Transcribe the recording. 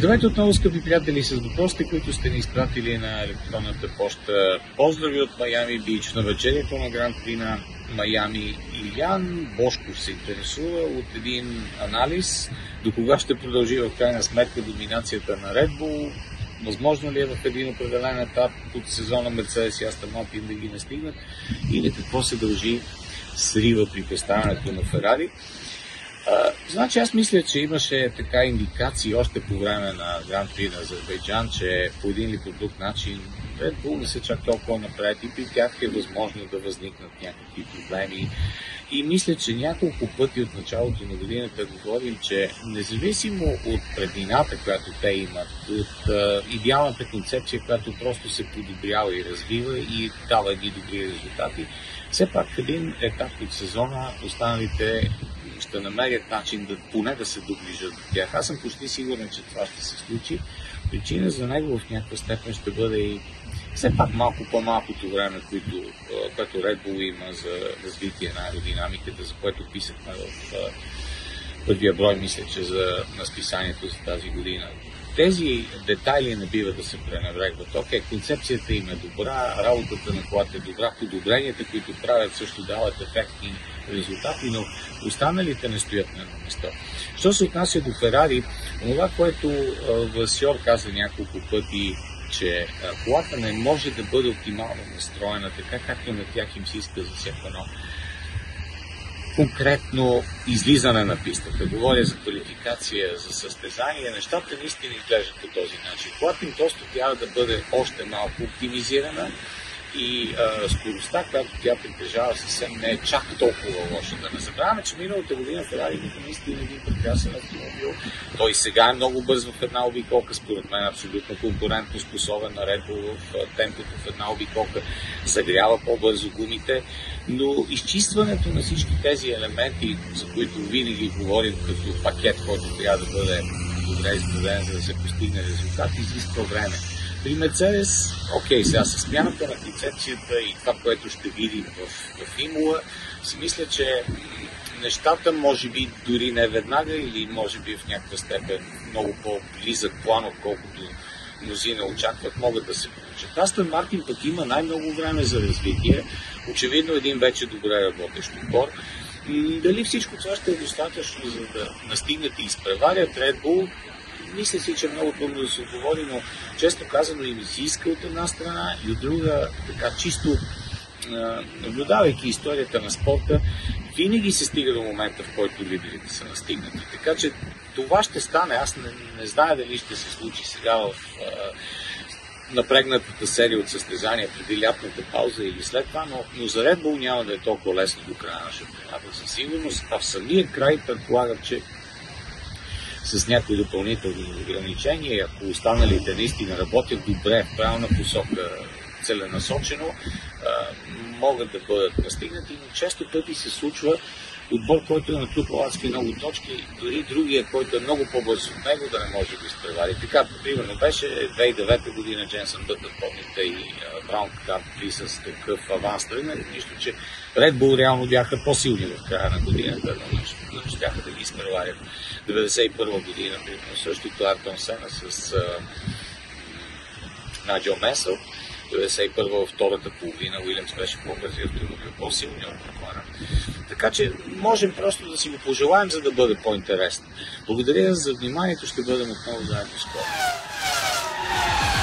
Здравейте отново, скъпи приятели, с въпросите, които сте ни изпратили на електронната поща. Поздрави от Майами Бич, на вечерието на Гран При на Майами. Илян Бошков се интересува от един анализ. До кога ще продължи в крайна сметка доминацията на Red Bull? Възможно ли е в един определен етап от сезона Мерцедес и Астън Мартин да ги настигнат? Или какво се дължи срива при представянето на Ферари? Значи аз мисля, че имаше така индикации още по време на Гран При на Азербайджан, че по един или по друг начин Red Bull не са чак толкова напред и при тях е възможно да възникнат някакви проблеми. И мисля, че няколко пъти от началото на годината говорим, че независимо от преднината, която те имат, от идеалната концепция, която просто се подобрява и развива и дава едни добри резултати, все пак в един етап от сезона останалите ще намерят начин поне да се доближат до тях. Аз съм почти сигурен, че това ще се случи. Причина за него в някаква степен ще бъде и все пак малко по-малкото време, което Red Bull има за развитие на аеродинамиката, за което писахме в първия брой, мисля, че на списанието за тази година. Тези детайли не бива да се пренебрегват. Окей, концепцията им е добра, работата на колата е добра, подобренията, които правят, също дават ефектни резултати, но останалите не стоят на едно место. Що се отнася до Ферари, това, което Васьор каза няколко пъти, че колата не може да бъде оптимално настроена, така както на тях им се иска за всяко едно конкретно излизане на пистата. Говоря за квалификация, за състезание. Нещата наистина изглеждат по този начин. Колата им просто трябва да бъде още малко оптимизирана и скоростта, която тя притежава, съвсем не е чак толкова лоша. Да не забравяме, че миналата година Ферари има наистина един прекрасен автомобил. Той сега е много бърз в една обиколка, според мен абсолютно конкурентно способен на Red Bull в темпото в една обиколка, загрява по-бързо гумите, но изчистването на всички тези елементи, за които винаги говорим като пакет, който трябва да бъде добре изграден, за да се постигне резултат, изисква време. При Мерцедес, окей, сега с смяната на концепцията и това, което ще видим в Имола, си мисля, че нещата може би дори не веднага или може би в някаква степен много по-близък план, отколкото мнозина очакват, могат да се получат. Астън Мартин пък има най-много време за развитие, очевидно един вече добре работещ отбор. Дали всичко това ще е достатъчно, за да настигнат и изпреварят Red Bull? Мисля си, че е много трудно да се отговори, но често казано им се иска от една страна и от друга, така чисто наблюдавайки историята на спорта, винаги се стига до момента, в който лидерите са настигнати. Така че това ще стане. Аз не зная дали ще се случи сега в напрегнатата серия от състезания преди лятната пауза или след това, но за Red Bull няма да е толкова лесно до края на шампионата. Със сигурност, а в самия край предполагам, че с някои допълнителни ограничения, ако останалите наистина работят добре, в правилна посока, целенасочено, могат да бъдат настигнати, но често пъти се случва отбор, който е натрупал адски много точки, дори другия, който е много по-бърз от него, да не може да изпревари. Така, примерно, беше 2009 година Дженсън Бътън, помните, и Браун Карт с такъв аванс тръгнали, нищо, че Red Bull реално бяха по-силни в края на годината, но не щяха да ги изпреварят. 1991 година, примерно, същото Артон Сена с Наджел Месъл. 1991 във втората половина Уилямс беше по-бързи автомобил, по-силни от Макларен. Така че можем просто да си го пожелаем, за да бъде по-интересно. Благодаря за вниманието, ще бъдем отново заедно скоро.